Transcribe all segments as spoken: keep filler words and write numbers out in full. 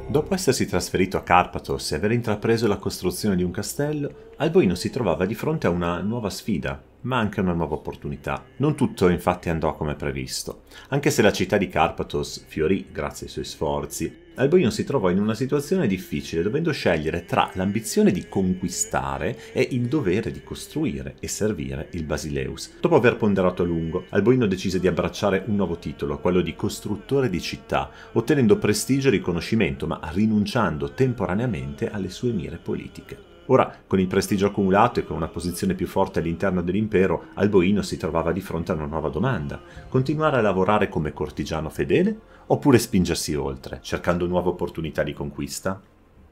Dopo essersi trasferito a Karpathos e aver intrapreso la costruzione di un castello, Alboino si trovava di fronte a una nuova sfida, ma anche a una nuova opportunità. Non tutto infatti andò come previsto. Anche se la città di Karpathos fiorì grazie ai suoi sforzi, Alboino si trovò in una situazione difficile, dovendo scegliere tra l'ambizione di conquistare e il dovere di costruire e servire il Basileus. Dopo aver ponderato a lungo, Alboino decise di abbracciare un nuovo titolo, quello di costruttore di città, ottenendo prestigio e riconoscimento, ma rinunciando temporaneamente alle sue mire politiche. Ora, con il prestigio accumulato e con una posizione più forte all'interno dell'impero, Alboino si trovava di fronte a una nuova domanda: continuare a lavorare come cortigiano fedele oppure spingersi oltre, cercando nuove opportunità di conquista?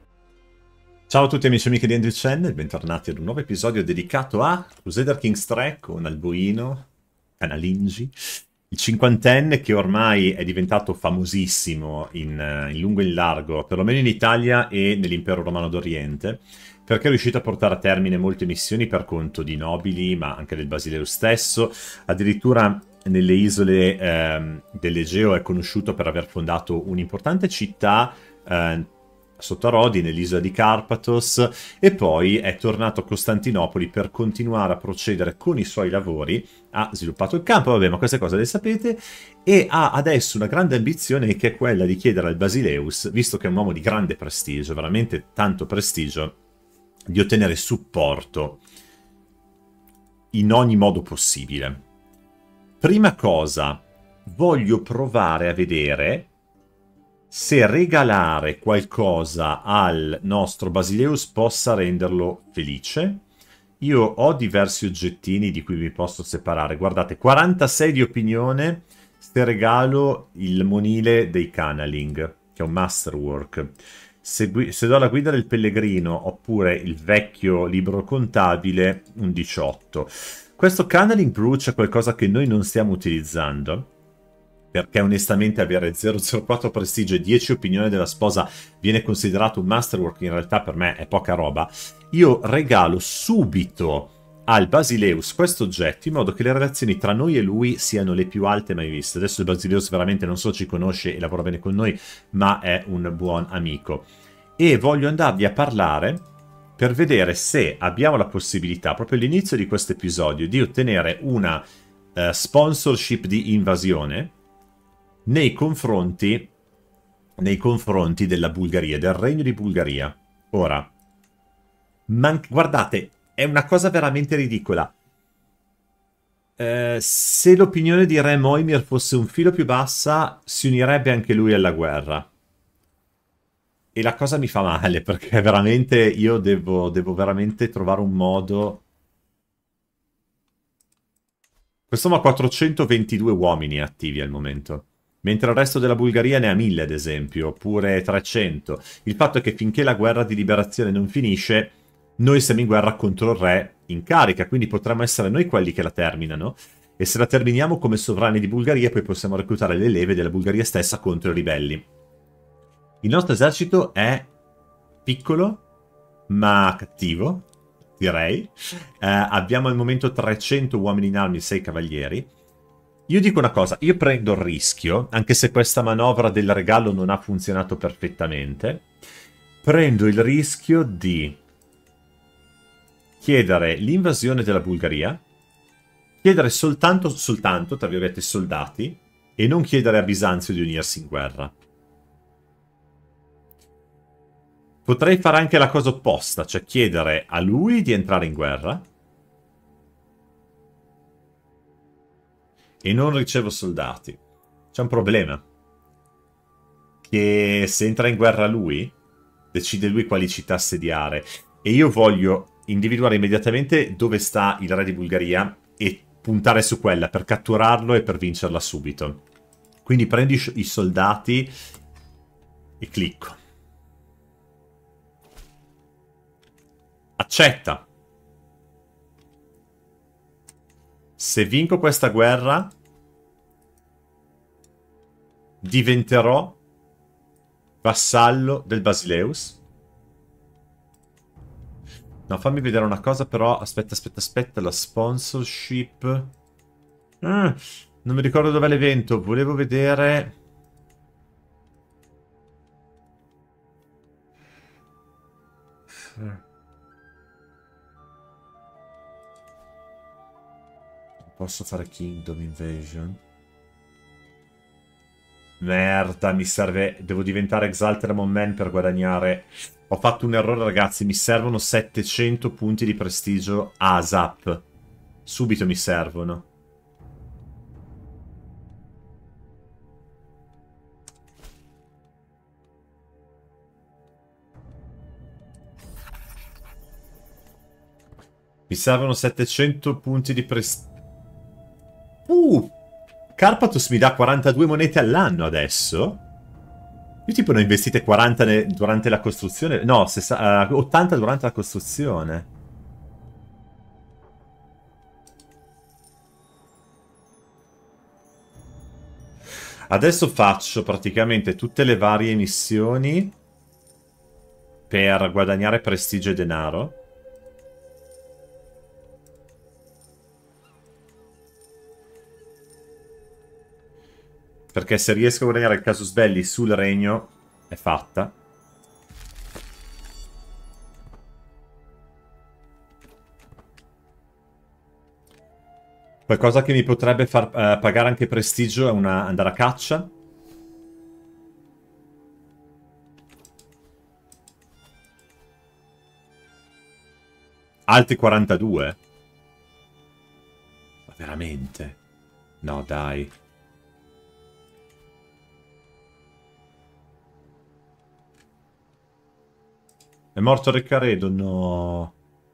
Ciao a tutti amici e amiche di Andrew Channel, bentornati ad un nuovo episodio dedicato a Crusader Kings tre con Alboino Canalingi, il cinquantenne che ormai è diventato famosissimo in, in lungo e in largo, perlomeno in Italia e nell'impero romano d'Oriente, perché è riuscito a portare a termine molte missioni per conto di nobili, ma anche del Basileus stesso. Addirittura nelle isole ehm, dell'Egeo è conosciuto per aver fondato un'importante città eh, sotto a Rodi, nell'isola di Karpathos, e poi è tornato a Costantinopoli per continuare a procedere con i suoi lavori. Ha sviluppato il campo, vabbè, ma queste cose le sapete, e ha adesso una grande ambizione che è quella di chiedere al Basileus, visto che è un uomo di grande prestigio, veramente tanto prestigio, di ottenere supporto in ogni modo possibile. Prima cosa, voglio provare a vedere se regalare qualcosa al nostro Basileus possa renderlo felice. Io ho diversi oggettini di cui mi posso separare. Guardate, quarantasei di opinione se regalo il monile dei Canaling, che è un masterwork. Se, se do la guida del pellegrino oppure il vecchio libro contabile, un diciotto. Questo Canaling brucia qualcosa che noi non stiamo utilizzando, perché onestamente avere zero zero quattro prestigio e dieci opinioni della sposa viene considerato un masterwork, in realtà per me è poca roba. Io regalo subito al Basileus questo oggetto in modo che le relazioni tra noi e lui siano le più alte mai viste. Adesso il Basileus veramente non solo ci conosce e lavora bene con noi, ma è un buon amico. E voglio andargli a parlare per vedere se abbiamo la possibilità, proprio all'inizio di questo episodio, di ottenere una uh, sponsorship di invasione nei confronti, nei confronti della Bulgaria, del regno di Bulgaria. Ora, guardate, è una cosa veramente ridicola. Eh, se l'opinione di Re Moimir fosse un filo più bassa, si unirebbe anche lui alla guerra. E la cosa mi fa male, perché veramente io devo, devo veramente trovare un modo. Quest'uomo ha quattrocentoventidue uomini attivi al momento, mentre il resto della Bulgaria ne ha mille, ad esempio, oppure trecento. Il fatto è che finché la guerra di liberazione non finisce, noi siamo in guerra contro il re in carica, quindi potremmo essere noi quelli che la terminano, e se la terminiamo come sovrani di Bulgaria, poi possiamo reclutare le leve della Bulgaria stessa contro i ribelli. Il nostro esercito è piccolo, ma cattivo, direi. Eh, abbiamo al momento trecento uomini in armi e sei cavalieri. Io dico una cosa, io prendo il rischio, anche se questa manovra del regalo non ha funzionato perfettamente, prendo il rischio di chiedere l'invasione della Bulgaria, chiedere soltanto, soltanto, tra virgolette, soldati, e non chiedere a Bisanzio di unirsi in guerra. Potrei fare anche la cosa opposta, cioè chiedere a lui di entrare in guerra e non ricevo soldati. C'è un problema. Che se entra in guerra lui, decide lui quali città assediare. E io voglio individuare immediatamente dove sta il re di Bulgaria e puntare su quella per catturarlo e per vincerla subito. Quindi prendo i, i soldati e clicco. Accetta. Se vinco questa guerra, diventerò vassallo del Basileus. No, fammi vedere una cosa però. Aspetta, aspetta, aspetta. La sponsorship. Ah, non mi ricordo dov'è l'evento. Volevo vedere. Posso fare Kingdom Invasion? Merda, mi serve... Devo diventare Exalted Man per guadagnare... Ho fatto un errore, ragazzi. Mi servono settecento punti di prestigio ASAP. Subito mi servono. Mi servono settecento punti di prestigio. Uh! Carpathos mi dà quarantadue monete all'anno adesso? Io tipo ne ho investite quaranta durante la costruzione. No, uh, ottanta durante la costruzione. Adesso faccio praticamente tutte le varie missioni per guadagnare prestigio e denaro. Perché se riesco a guadagnare il casus belli sul regno, è fatta. Qualcosa che mi potrebbe far uh, pagare anche prestigio è una, andare a caccia. Altri quarantadue? Ma veramente? No, dai. È morto Recaredo? No.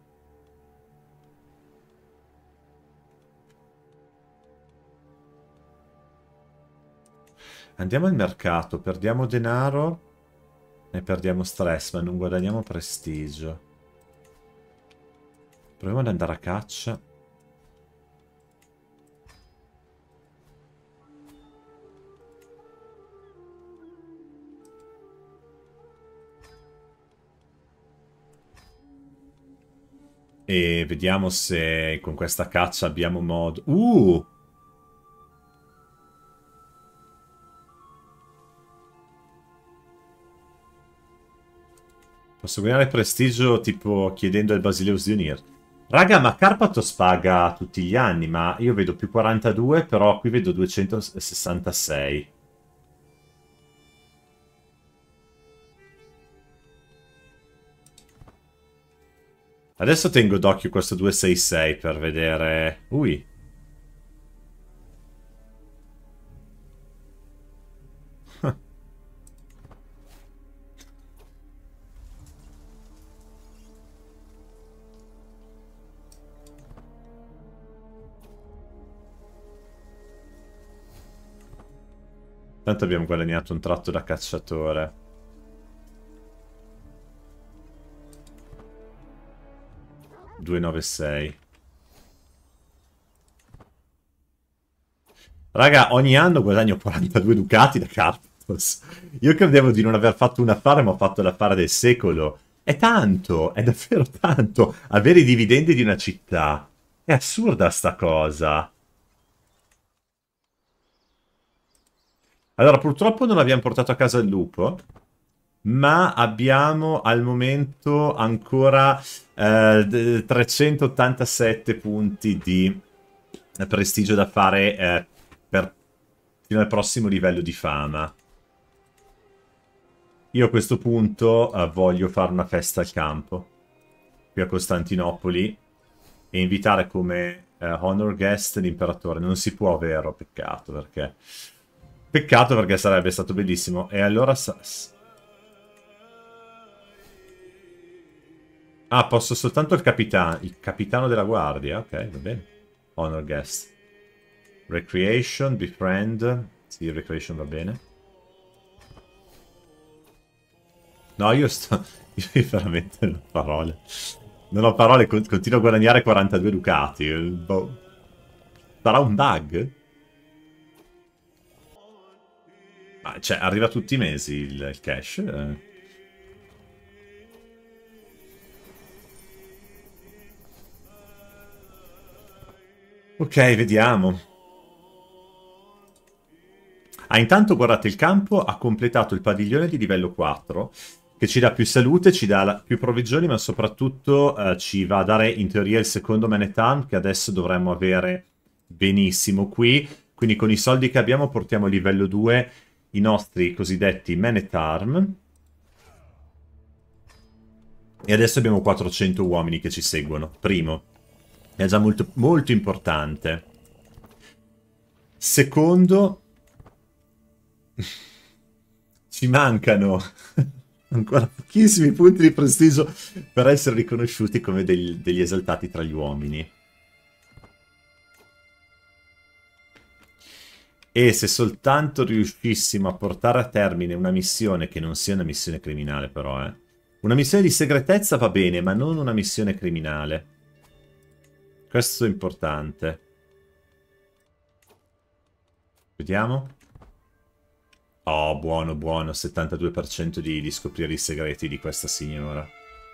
Andiamo al mercato, perdiamo denaro e perdiamo stress, ma non guadagniamo prestigio. Proviamo ad andare a caccia. E vediamo se con questa caccia abbiamo modo... Uh! Posso guadagnare prestigio tipo chiedendo al Basileus di unire. Raga, ma Carpathos paga tutti gli anni, ma io vedo più quarantadue, però qui vedo duecentosessantasei. Adesso tengo d'occhio questo duecentosessantasei per vedere... Ui. Tanto abbiamo guadagnato un tratto da cacciatore. duecentonovantasei. Raga, ogni anno guadagno quarantadue ducati da Carpathos. Io credevo di non aver fatto un affare, ma ho fatto l'affare del secolo. È tanto, è davvero tanto. Avere i dividendi di una città. È assurda sta cosa. Allora, purtroppo non abbiamo portato a casa il lupo, ma abbiamo al momento ancora eh, trecentottantasette punti di prestigio da fare eh, per, fino al prossimo livello di fama. Io a questo punto eh, voglio fare una festa al campo, qui a Costantinopoli, e invitare come eh, honor guest l'imperatore. Non si può, vero? Peccato, perché... Peccato perché sarebbe stato bellissimo. E allora... Ah, posso soltanto il capitano. Il capitano della guardia. Ok, va bene. Honor guest. Recreation, befriend. Sì, recreation va bene. No, io sto... Io veramente non ho parole. Non ho parole, continuo a guadagnare quarantadue ducati. Boh. Sarà un bug? Ah, cioè, arriva tutti i mesi il, il cash. Eh. Ok, vediamo. Ah, intanto guardate, il campo ha completato il padiglione di livello quattro, che ci dà più salute, ci dà la, più provvigioni, ma soprattutto uh, ci va a dare in teoria il secondo Man at Arm, che adesso dovremmo avere benissimo qui. Quindi con i soldi che abbiamo portiamo a livello due i nostri cosiddetti Man at Arm. E adesso abbiamo quattrocento uomini che ci seguono. Primo. È già molto, molto importante. Secondo... ci mancano ancora pochissimi punti di prestigio per essere riconosciuti come degli, degli esaltati tra gli uomini. E se soltanto riuscissimo a portare a termine una missione, che non sia una missione criminale però, eh. Una missione di segretezza va bene, ma non una missione criminale. Questo è importante. Vediamo. Oh, buono, buono. settantadue per cento di, di scoprire i segreti di questa signora.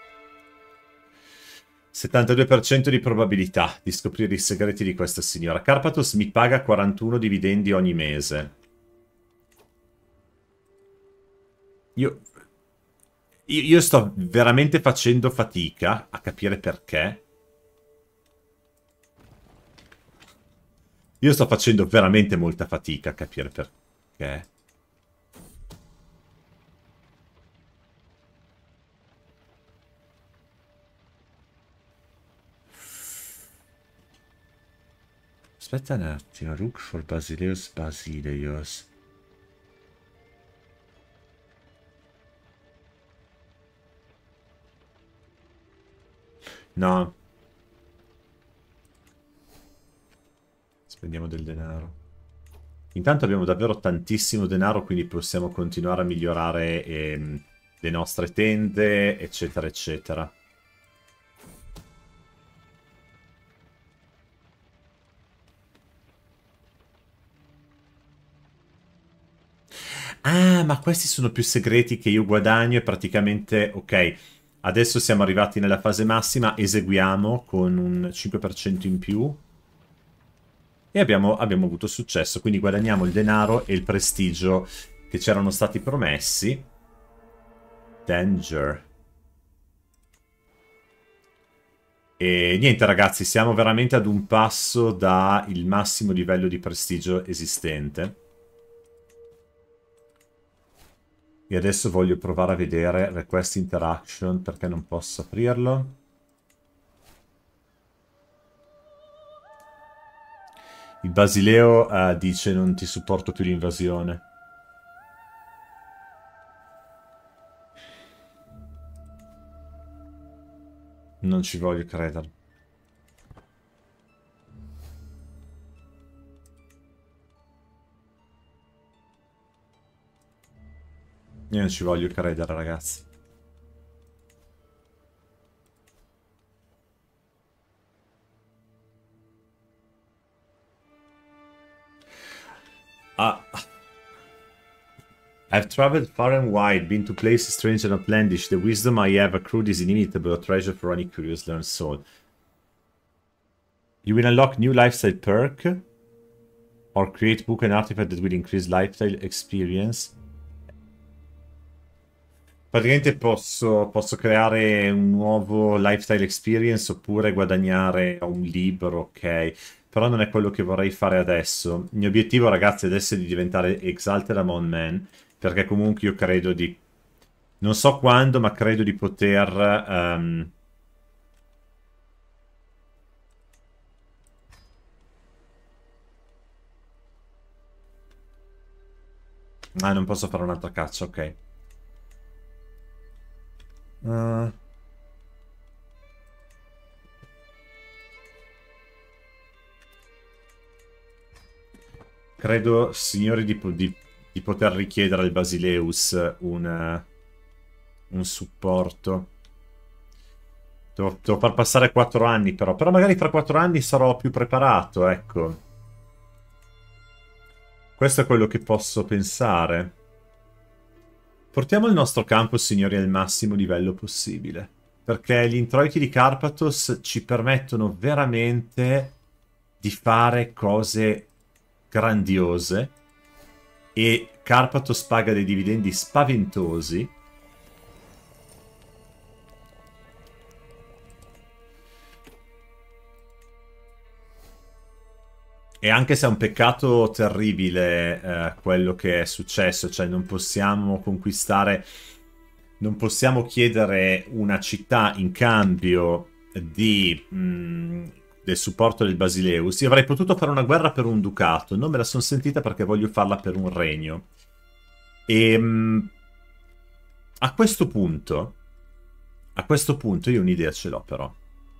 settantadue per cento di probabilità di scoprire i segreti di questa signora. Carpathos mi paga quarantuno dividendi ogni mese. Io... Io sto veramente facendo fatica a capire perché. Io sto facendo veramente molta fatica a capire perché. Aspetta un attimo. Look for Basileus Basileus. No. Spendiamo del denaro. Intanto abbiamo davvero tantissimo denaro, quindi possiamo continuare a migliorare ehm, le nostre tende, eccetera, eccetera. Ah, ma questi sono più segreti che io guadagno e praticamente... Ok, adesso siamo arrivati nella fase massima, eseguiamo con un cinque per cento in più. E abbiamo, abbiamo avuto successo, quindi guadagniamo il denaro e il prestigio che ci erano stati promessi. Danger. E niente ragazzi, siamo veramente ad un passo dal massimo livello di prestigio esistente. E adesso voglio provare a vedere Request Interaction, perché non posso aprirlo. Il Basileo uh, dice non ti supporto più l'invasione. Non ci voglio credere. Io non ci voglio credere, ragazzi. Ah. I've traveled far and wide, been to places strange and outlandish. The wisdom I have accrued is inimitable, a treasure for any curious learned soul. You will unlock new lifestyle perk or create book and artifact that will increase lifestyle experience. Praticamente posso, posso creare un nuovo lifestyle experience oppure guadagnare un libro, ok? Però non è quello che vorrei fare adesso. Il mio obiettivo, ragazzi, adesso è di diventare Exalted Among Men, perché comunque io credo di... Non so quando, ma credo di poter... Um... Ah, non posso fare un'altra caccia, ok. Uh... Credo, signori, di, di, di poter richiedere al Basileus un, uh, un supporto. Devo, devo far passare quattro anni però. Però magari fra quattro anni sarò più preparato, ecco. Questo è quello che posso pensare. Portiamo il nostro campo, signori, al massimo livello possibile. Perché gli introiti di Carpathos ci permettono veramente di fare cose grandiose. E Carpathos paga dei dividendi spaventosi. E anche se è un peccato terribile eh, quello che è successo, cioè non possiamo conquistare, non possiamo chiedere una città in cambio di, mh, del supporto del Basileus. Io avrei potuto fare una guerra per un ducato, non me la sono sentita perché voglio farla per un regno. E mh, a questo punto, a questo punto io un'idea ce l'ho però.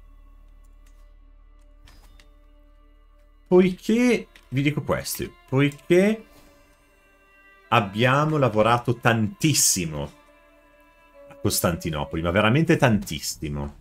Poiché, vi dico questo, poiché abbiamo lavorato tantissimo a Costantinopoli, ma veramente tantissimo,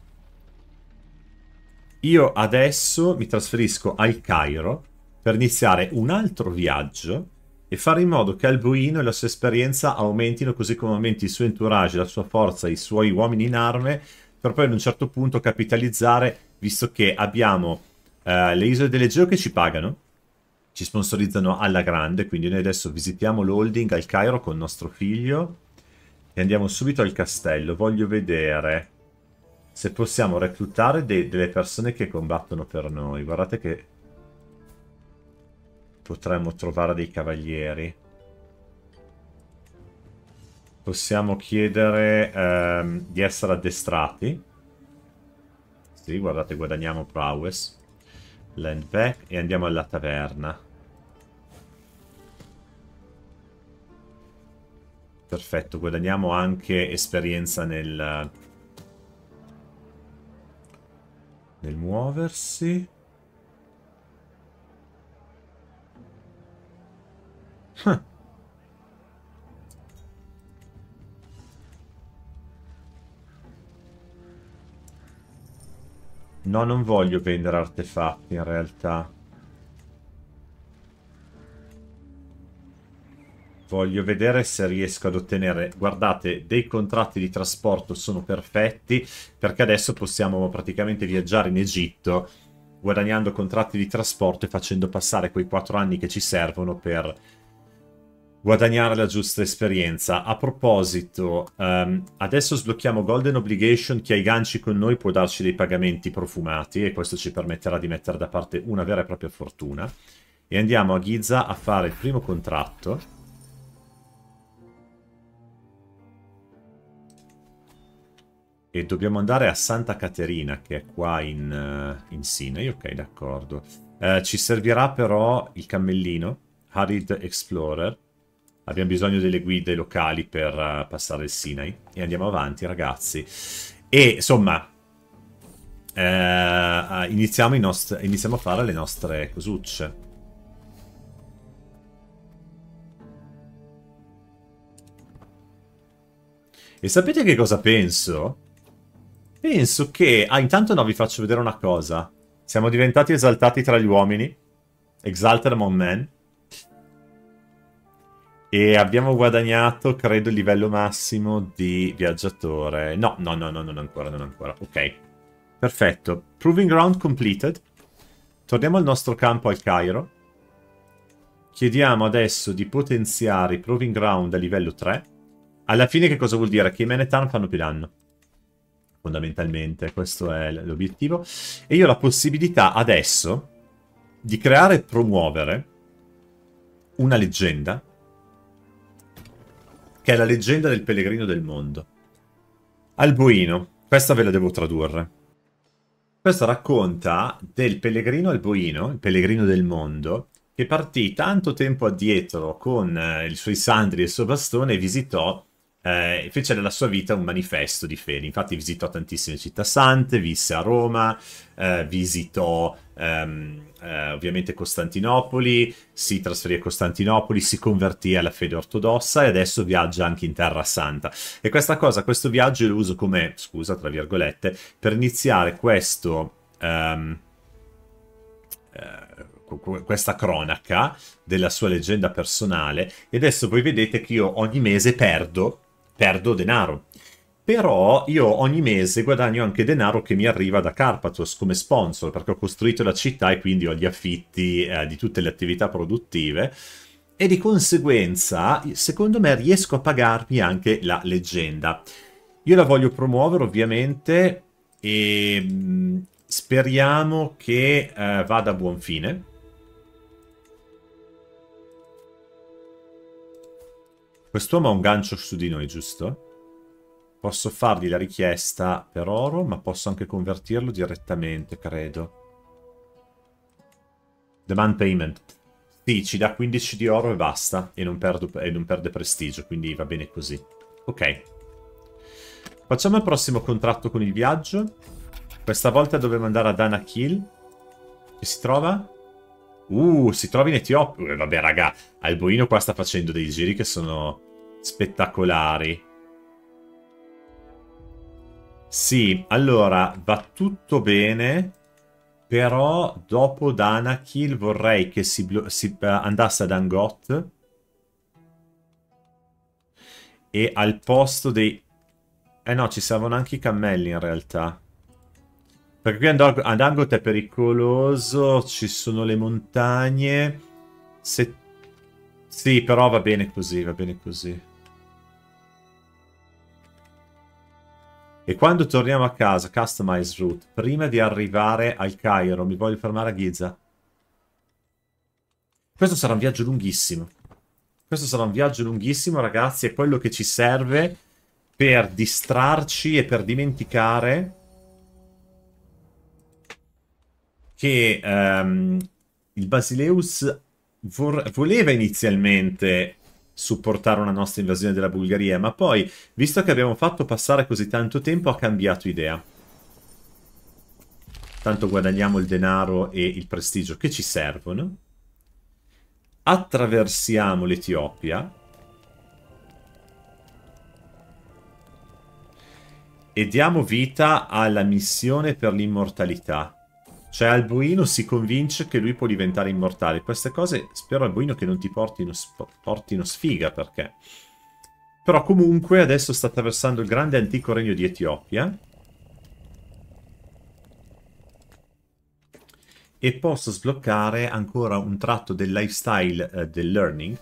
io adesso mi trasferisco al Cairo per iniziare un altro viaggio e fare in modo che Alboino e la sua esperienza aumentino così come aumenti il suo entourage, la sua forza, i suoi uomini in arme, per poi ad un certo punto capitalizzare, visto che abbiamo Uh, le isole dell'Egeo che ci pagano, ci sponsorizzano alla grande, quindi noi adesso visitiamo l'holding al Cairo con nostro figlio e andiamo subito al castello. Voglio vedere se possiamo reclutare de delle persone che combattono per noi. Guardate che potremmo trovare dei cavalieri. Possiamo chiedere um, di essere addestrati. Sì, guardate, guadagniamo prowess. Land back e andiamo alla taverna. Perfetto, guadagniamo anche esperienza nel nel muoversi. Huh. No, non voglio vendere artefatti in realtà. Voglio vedere se riesco ad ottenere... Guardate, dei contratti di trasporto sono perfetti, perché adesso possiamo praticamente viaggiare in Egitto guadagnando contratti di trasporto e facendo passare quei quattro anni che ci servono per guadagnare la giusta esperienza. A proposito, um, adesso sblocchiamo Golden Obligation. Chi ha i ganci con noi può darci dei pagamenti profumati e questo ci permetterà di mettere da parte una vera e propria fortuna. E andiamo a Giza a fare il primo contratto. E dobbiamo andare a Santa Caterina, che è qua in, uh, in Sinai. Ok, d'accordo. Uh, ci servirà però il cammellino, Harid Explorer. Abbiamo bisogno delle guide locali per uh, passare il Sinai. E andiamo avanti, ragazzi. E, insomma, uh, iniziamo, i nostri, iniziamo a fare le nostre cosucce. E sapete che cosa penso? Penso che... Ah, intanto no, vi faccio vedere una cosa. Siamo diventati esaltati tra gli uomini. Exalted among men. E abbiamo guadagnato, credo, il livello massimo di viaggiatore. No, no, no, no, non ancora, non ancora. Ok. Perfetto. Proving ground completed. Torniamo al nostro campo al Cairo. Chiediamo adesso di potenziare i proving ground a livello tre. Alla fine che cosa vuol dire? Che i men e Tarn fanno più danno. Fondamentalmente questo è l'obiettivo. E io ho la possibilità adesso di creare e promuovere una leggenda, che è la leggenda del pellegrino del mondo. Alboino, questa ve la devo tradurre. Questa racconta del pellegrino alboino, il pellegrino del mondo, che partì tanto tempo addietro con eh, i suoi sandri e il suo bastone e visitò Eh, fece della sua vita un manifesto di fede. Infatti visitò tantissime città sante, visse a Roma, eh, visitò ehm, eh, ovviamente Costantinopoli, si trasferì a Costantinopoli, si convertì alla fede ortodossa e adesso viaggia anche in Terra Santa. E questa cosa, questo viaggio lo uso come, scusa, tra virgolette, per iniziare questo... Ehm, eh, questa cronaca della sua leggenda personale. E adesso voi vedete che io ogni mese perdo perdo denaro, però io ogni mese guadagno anche denaro che mi arriva da Carpathos come sponsor, perché ho costruito la città e quindi ho gli affitti eh, di tutte le attività produttive e di conseguenza secondo me riesco a pagarmi anche la leggenda. Io la voglio promuovere ovviamente e mh, speriamo che eh, vada a buon fine. Quest'uomo ha un gancio su di noi, giusto? Posso fargli la richiesta per oro, ma posso anche convertirlo direttamente, credo. Demand payment. Sì, ci dà quindici di oro e basta. E non, perdo, e non perde prestigio, quindi va bene così. Ok. Facciamo il prossimo contratto con il viaggio. Questa volta dobbiamo andare ad Anakil. Che si trova? Uh, si trova in Etiopia. Uh, vabbè, raga, Alboino qua sta facendo dei giri che sono spettacolari. Sì, allora, va tutto bene, però dopo Danakil vorrei che si, si uh, andasse ad Angot e al posto dei... Eh no, ci servono anche i cammelli in realtà. Perché qui ad Angot è pericoloso, ci sono le montagne. Se... Sì, però va bene così, va bene così. E quando torniamo a casa, customize route, prima di arrivare al Cairo, mi voglio fermare a Giza. Questo sarà un viaggio lunghissimo. Questo sarà un viaggio lunghissimo, ragazzi, è quello che ci serve per distrarci e per dimenticare che um, il Basileus voleva inizialmente supportare una nostra invasione della Bulgaria, ma poi, visto che abbiamo fatto passare così tanto tempo, ha cambiato idea. Tanto guadagniamo il denaro e il prestigio che ci servono. Attraversiamo l'Etiopia. E diamo vita alla missione per l'immortalità. Cioè Alboino si convince che lui può diventare immortale. Queste cose spero Alboino che non ti portino, portino sfiga, perché... Però comunque adesso sta attraversando il grande antico regno di Etiopia. E posso sbloccare ancora un tratto del lifestyle eh, del learning.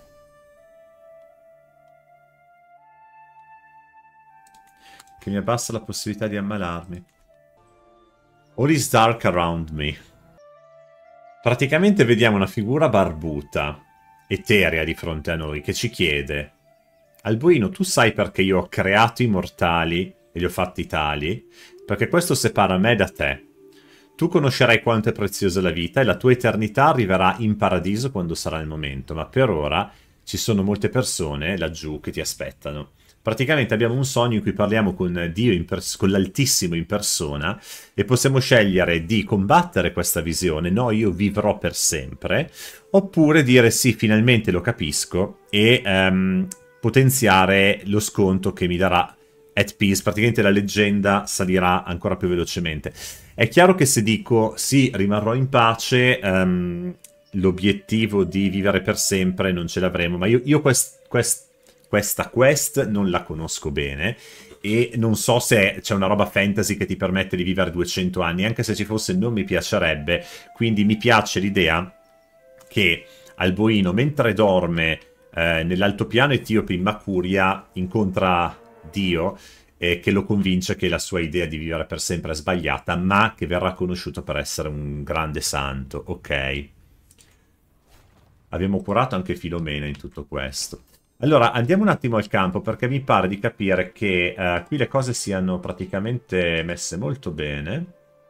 Che mi abbassa la possibilità di ammalarmi. All is dark around me. Praticamente vediamo una figura barbuta, eterea di fronte a noi, che ci chiede: Alboino, tu sai perché io ho creato i mortali e li ho fatti tali? Perché questo separa me da te. Tu conoscerai quanto è preziosa la vita e la tua eternità arriverà in paradiso quando sarà il momento, ma per ora ci sono molte persone laggiù che ti aspettano. Praticamente abbiamo un sogno in cui parliamo con Dio, in con l'Altissimo in persona, e possiamo scegliere di combattere questa visione, no, io vivrò per sempre, oppure dire sì, finalmente lo capisco, e um, potenziare lo sconto che mi darà at peace. Praticamente la leggenda salirà ancora più velocemente. È chiaro che se dico sì, rimarrò in pace, um, l'obiettivo di vivere per sempre non ce l'avremo, ma io, io quest, quest questa quest non la conosco bene e non so se c'è una roba fantasy che ti permette di vivere duecento anni, anche se ci fosse non mi piacerebbe, quindi mi piace l'idea che Alboino, mentre dorme eh, nell'altopiano etiope in Makuria, incontra Dio e che lo convince che la sua idea di vivere per sempre è sbagliata, ma che verrà conosciuto per essere un grande santo. Ok. Abbiamo curato anche Filomena in tutto questo. Allora, andiamo un attimo al campo, perché mi pare di capire che uh, qui le cose siano praticamente messe molto bene.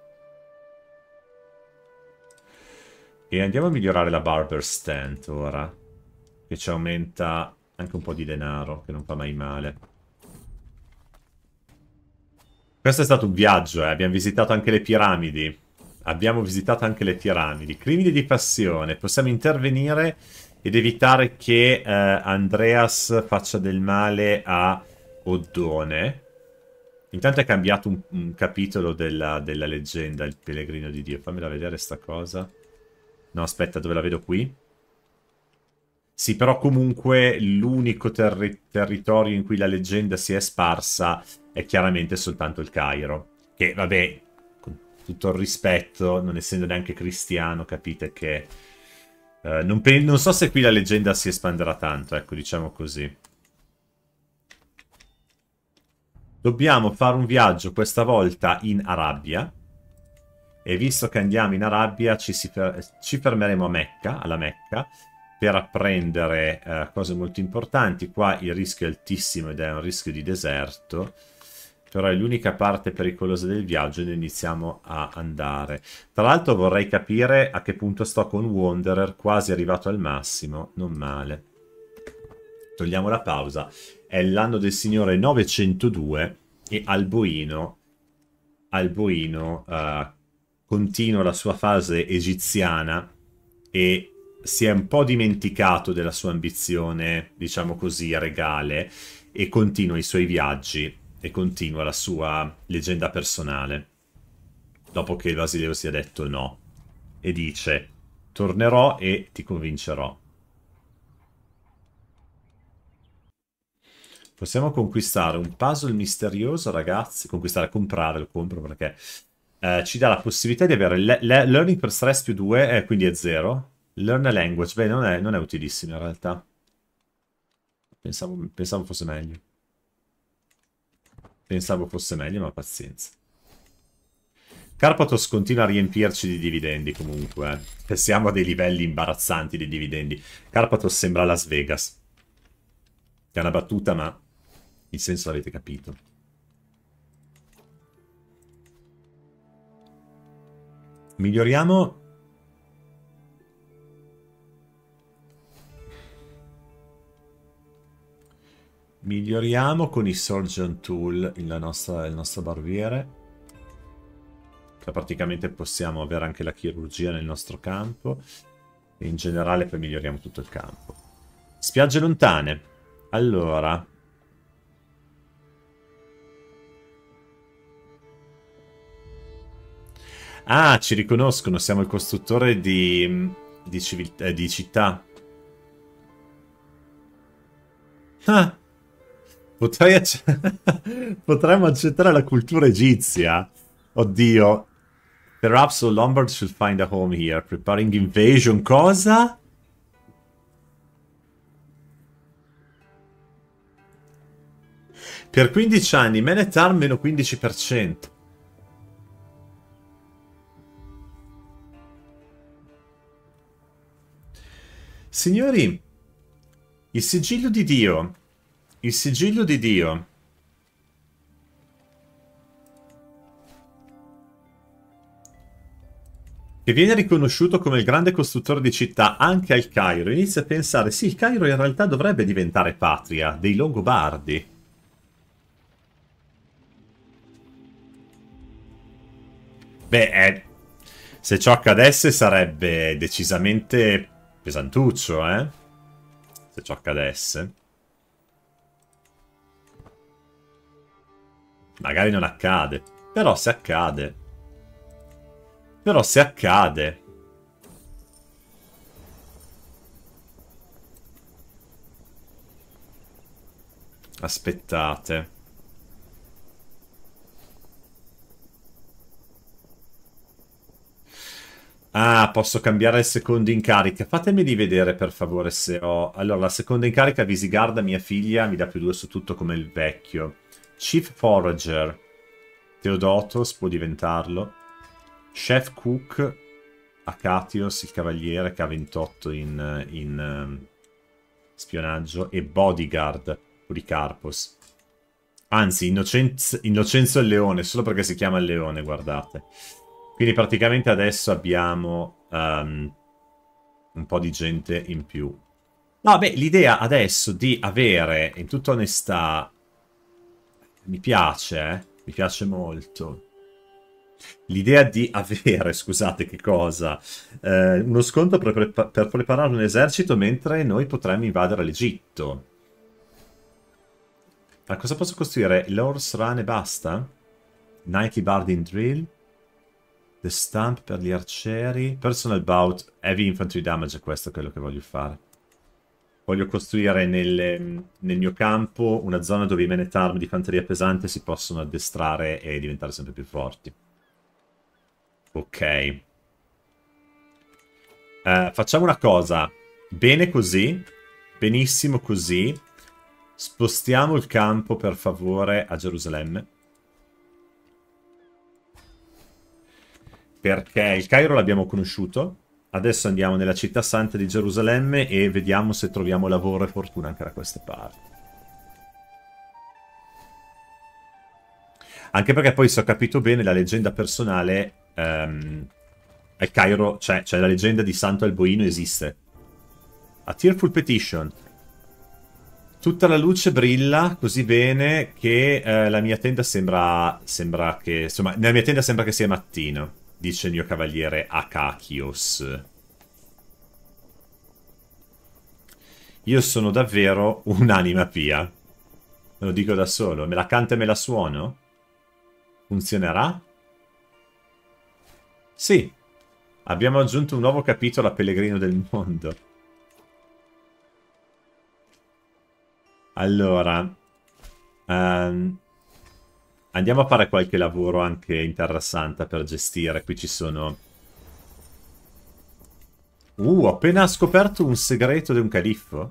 E andiamo a migliorare la Barber Stand ora, che ci aumenta anche un po' di denaro, che non fa mai male. Questo è stato un viaggio, eh. Abbiamo visitato anche le piramidi. Abbiamo visitato anche le piramidi. Crimini di passione. Possiamo intervenire ed evitare che eh, Andreas faccia del male a Oddone. Intanto è cambiato un, un capitolo della, della leggenda, il pellegrino di Dio. Fammela vedere sta cosa. No, aspetta, dove la vedo qui? Sì, però comunque l'unico terri territorio in cui la leggenda si è sparsa è chiaramente soltanto il Cairo. Che, vabbè, con tutto il rispetto, non essendo neanche cristiano, capite che... Uh, non, non so se qui la leggenda si espanderà tanto, ecco, diciamo così. Dobbiamo fare un viaggio questa volta in Arabia. E visto che andiamo in Arabia ci, si fer ci fermeremo a Mecca, alla Mecca. per apprendere uh, cose molto importanti. Qua il rischio è altissimo ed è un rischio di deserto, però è l'unica parte pericolosa del viaggio e ne iniziamo a andare. Tra l'altro vorrei capire a che punto sto con Wanderer, quasi arrivato al massimo, non male. Togliamo la pausa. È l'anno del signore novecentodue e Alboino, Alboino uh, continua la sua fase egiziana e si è un po' dimenticato della sua ambizione, diciamo così, regale, e continua i suoi viaggi e continua la sua leggenda personale. Dopo che il Basileo si è detto no. E dice, tornerò e ti convincerò. Possiamo conquistare un puzzle misterioso, ragazzi. Conquistare, comprare, lo compro perché eh, ci dà la possibilità di avere le le learning per stress più due, eh, quindi è zero. Learn a language, beh, non è, non è utilissimo in realtà. Pensavo, pensavo fosse meglio. Pensavo fosse meglio, ma pazienza. Carpathos continua a riempirci di dividendi comunque. Eh. Siamo a dei livelli imbarazzanti di dividendi. Carpathos sembra Las Vegas. È una battuta, ma il senso l'avete capito. Miglioriamo... Miglioriamo con i Surgeon Tool la nostra, il nostro barbiere. Cioè, praticamente possiamo avere anche la chirurgia nel nostro campo. E in generale poi miglioriamo tutto il campo. Spiagge lontane. Allora... Ah, ci riconoscono, siamo il costruttore di, di, civiltà, eh, di città. Ah, potrei acc potremmo accettare la cultura egizia. Oddio. Perhaps the Lombards should find a home here. Preparing invasion. Cosa? Per quindici anni, Man at Arm meno quindici per cento. Signori, il sigillo di Dio, il sigillo di Dio, che viene riconosciuto come il grande costruttore di città anche al Cairo, inizia a pensare, sì, il Cairo in realtà dovrebbe diventare patria dei Longobardi. Beh, eh, se ciò accadesse sarebbe decisamente pesantuccio, eh? Se ciò accadesse. Magari non accade. Però se accade. Però se accade. Aspettate. Ah, posso cambiare il secondo in carica. Fatemi di vedere per favore se ho... Allora, la seconda in carica Visigarda, mia figlia, mi dà più due su tutto come il vecchio. Chief Forager. Teodotos può diventarlo. Chef Cook. Acatios, il cavaliere, che ha ventotto in, in um, spionaggio. E Bodyguard, Policarpos. Anzi, Innocenzo, Innocenzo il leone, solo perché si chiama il leone, guardate. Quindi praticamente adesso abbiamo um, un po' di gente in più. No, beh, l'idea adesso di avere, in tutta onestà, mi piace, eh? Mi piace molto. L'idea di avere, scusate che cosa, eh, uno sconto per, pre per preparare un esercito mentre noi potremmo invadere l'Egitto. Ma cosa posso costruire? L'Horse Run e basta? Nightly Barding Drill? The Stump per gli arcieri. Personal Bout. Heavy Infantry Damage è questo quello che voglio fare. Voglio costruire nel, nel mio campo una zona dove i Men at Arm di fanteria pesante si possono addestrare e diventare sempre più forti. Ok. Uh, facciamo una cosa. Bene così. Benissimo così. Spostiamo il campo per favore a Gerusalemme. Perché il Cairo l'abbiamo conosciuto. Adesso andiamo nella città santa di Gerusalemme e vediamo se troviamo lavoro e fortuna anche da queste parti. Anche perché poi, se ho capito bene, la leggenda personale ehm, al Cairo, cioè, cioè la leggenda di Santo Alboino esiste. A Tearful Petition. Tutta la luce brilla così bene che eh, la mia tenda sembra, sembra che... Insomma, nella mia tenda sembra che sia mattino, dice il mio cavaliere Akakios. Io sono davvero un'anima pia. Me lo dico da solo. Me la canto e me la suono? Funzionerà? Sì. Abbiamo aggiunto un nuovo capitolo a Pellegrino del Mondo. Allora, um, andiamo a fare qualche lavoro anche in Terra Santa per gestire. Qui ci sono... Uh, ho appena scoperto un segreto di un califfo.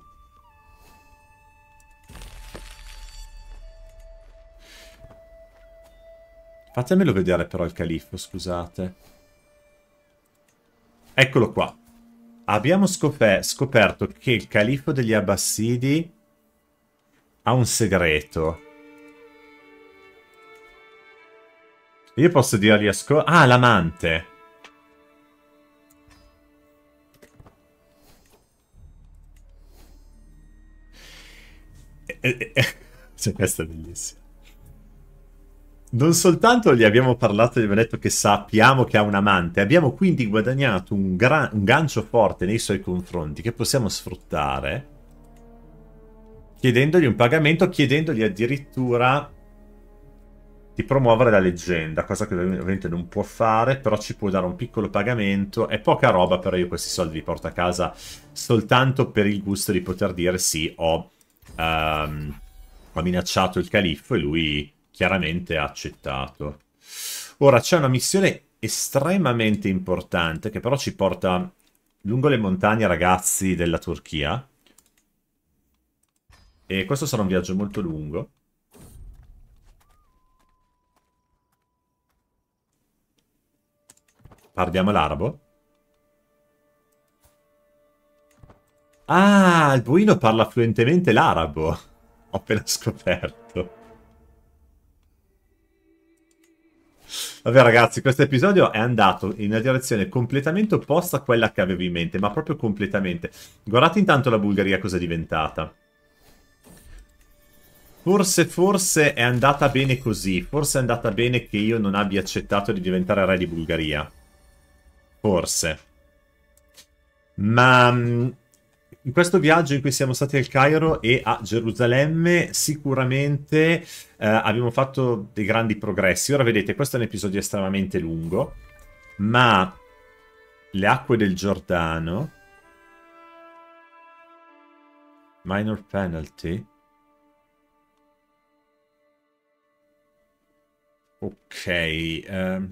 Fatemelo vedere però il califfo, scusate. Eccolo qua. Abbiamo scoperto che il califfo degli Abbasidi ha un segreto. Io posso dirgli asco... Ah, l'amante. Cioè, questa è bellissima. Non soltanto gli abbiamo parlato e gli abbiamo detto che sappiamo che ha un amante, abbiamo quindi guadagnato un, un gancio forte nei suoi confronti che possiamo sfruttare chiedendogli un pagamento, chiedendogli addirittura di promuovere la leggenda, cosa che ovviamente non può fare, però ci può dare un piccolo pagamento. È poca roba, però io questi soldi li porto a casa soltanto per il gusto di poter dire sì, ho, um, ho minacciato il califfo e lui chiaramente ha accettato. Ora c'è una missione estremamente importante che però ci porta lungo le montagne, ragazzi, della Turchia. E questo sarà un viaggio molto lungo. Parliamo l'arabo? Ah, il buino parla fluentemente l'arabo. Ho appena scoperto. Vabbè ragazzi, questo episodio è andato in una direzione completamente opposta a quella che avevo in mente, ma proprio completamente. Guardate intanto la Bulgaria cosa è diventata. Forse, forse è andata bene così. Forse è andata bene che io non abbia accettato di diventare re di Bulgaria. Forse. Ma in questo viaggio in cui siamo stati al Cairo e a Gerusalemme sicuramente eh, abbiamo fatto dei grandi progressi. Ora vedete, questo è un episodio estremamente lungo, ma le acque del Giordano... Minor penalty... Ok... Ehm...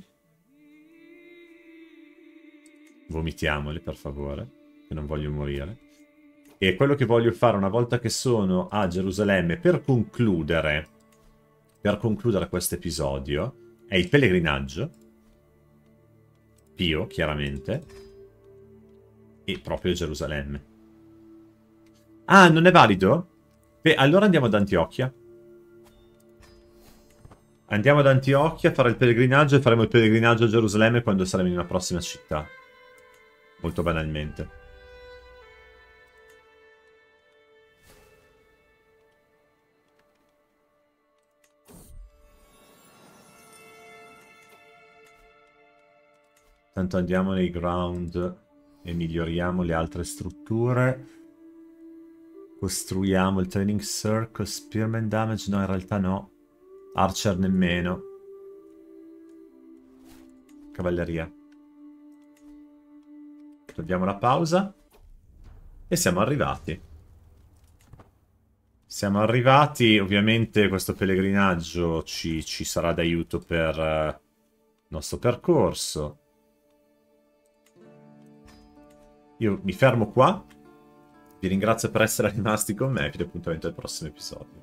Vomitiamole, per favore, che non voglio morire. E quello che voglio fare una volta che sono a Gerusalemme per concludere, per concludere questo episodio, è il pellegrinaggio. Pio, chiaramente. E proprio Gerusalemme. Ah, non è valido? Beh, allora andiamo ad Antiochia. Andiamo ad Antiochia a fare il pellegrinaggio e faremo il pellegrinaggio a Gerusalemme quando saremo in una prossima città. Molto banalmente. Tanto andiamo nei ground e miglioriamo le altre strutture. Costruiamo il training circle, spearman damage, no in realtà no. Archer nemmeno. Cavalleria. Togliamo la pausa. E siamo arrivati. Siamo arrivati, ovviamente questo pellegrinaggio ci, ci sarà d'aiuto per uh, il nostro percorso. Io mi fermo qua. Vi ringrazio per essere rimasti con me e vi do appuntamento al prossimo episodio.